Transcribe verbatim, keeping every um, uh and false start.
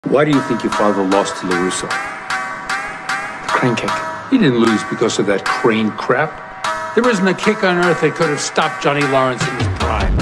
Why do you think your father lost to LaRusso? Crane kick. He didn't lose because of that crane crap. There isn't a kick on earth that could have stopped Johnny Lawrence in his prime.